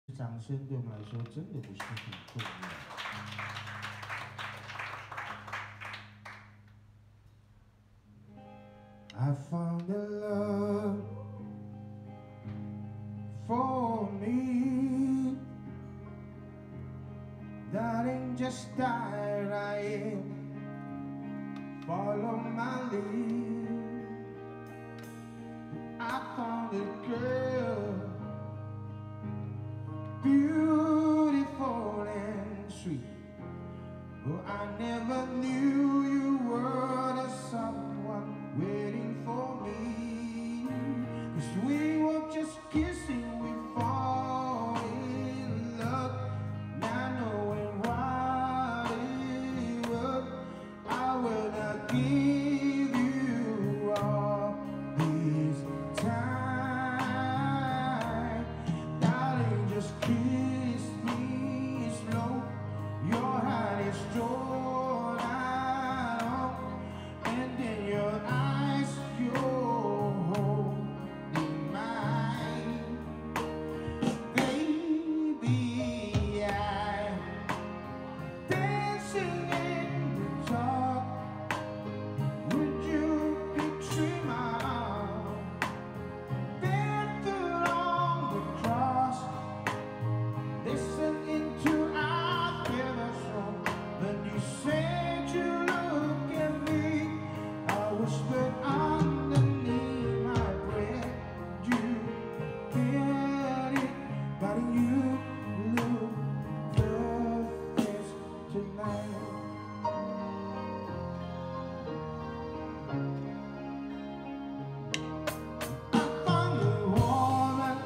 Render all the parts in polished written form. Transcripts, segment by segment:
掌声对我们来说真的不是很重要。I found a love for me, darling, just dive right in, follow my lead. I found a girl, beautiful and sweet. Oh, I never knew you were the someone waiting for me. 'Cause we were just kissing, we fall in love, not knowing what it was. I will not give you all this time, darling, just kiss me slow. Your heart is drawn out, and in your eyes you're holding mine. Baby, I'm dancing in the dark. Would you betray my heart? Bent along the cross, listen into our feelings song. When you said you look at me, I whispered underneath my breath. You get it, but you look perfect tonight. I found a woman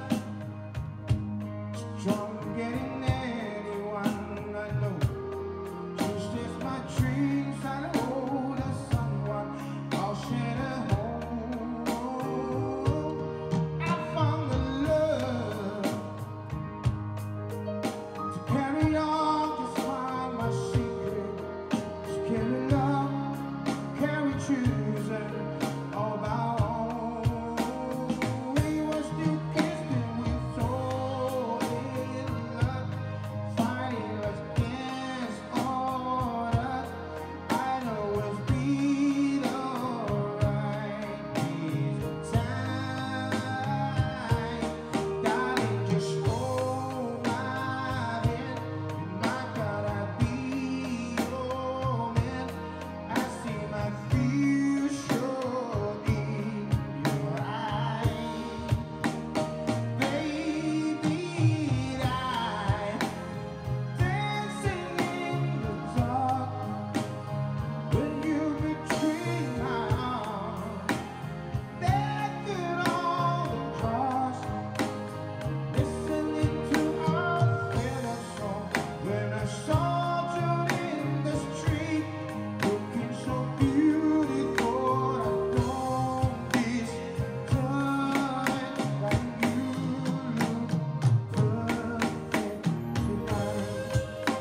stronger than anyone I know. She's just my dreams and hold as someone I'll share a home. I found the love to carry on, just find my secret. To carry love, carry truth, and all about home. We were still kissing, we so in love, fighting against all odds. I'd always be alright this time, darling, just hold my hand. My God, I'd be your man. I see my future in your eyes. Baby, I'm dancing in the dark. When you betray my heart, death on the cross, listening to our favorite song. When I saw you in the street, looking so beautiful, I don't this time like you look perfect tonight.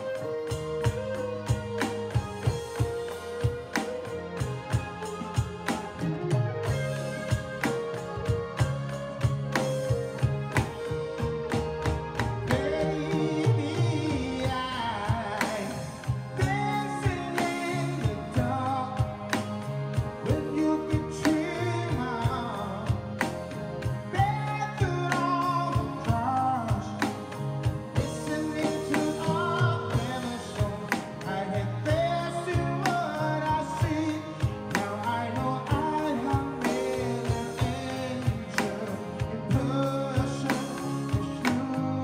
Baby, I'm dancing in the dark. When you betray my heart, battered on the cross, listening to our favorite song. I had faith in what I see. Now I know I have met an angel in person. It's you.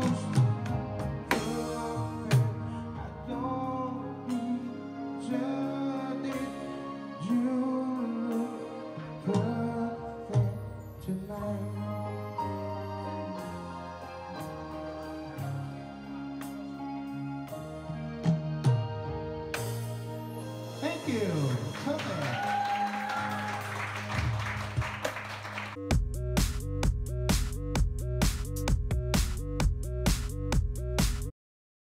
I don't deserve it. You look perfect tonight. Thank you. Perfect.